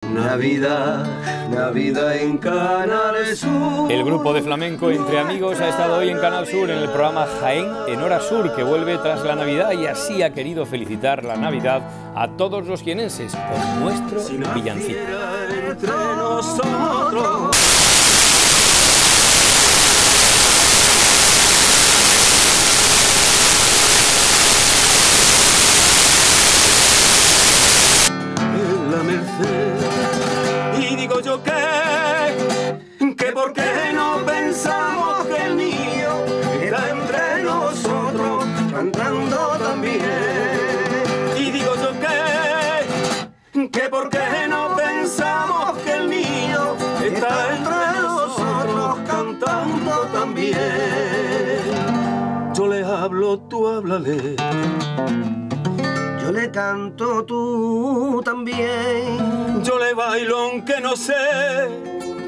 Navidad, Navidad en Canal Sur. El grupo de flamenco Entre Amigos ha estado hoy en Canal Sur en el programa Jaén en Hora Sur, que vuelve tras la Navidad, y así ha querido felicitar la Navidad a todos los jienenses con nuestro villancico. Entre nosotros. La Merced. Y digo yo que por qué no pensamos que el niño está entre nosotros cantando también. Y digo yo que por qué no pensamos que el niño está entre nosotros cantando también. Yo le hablo, tú háblale. Yo le canto, tú también. Yo le bailo aunque no sé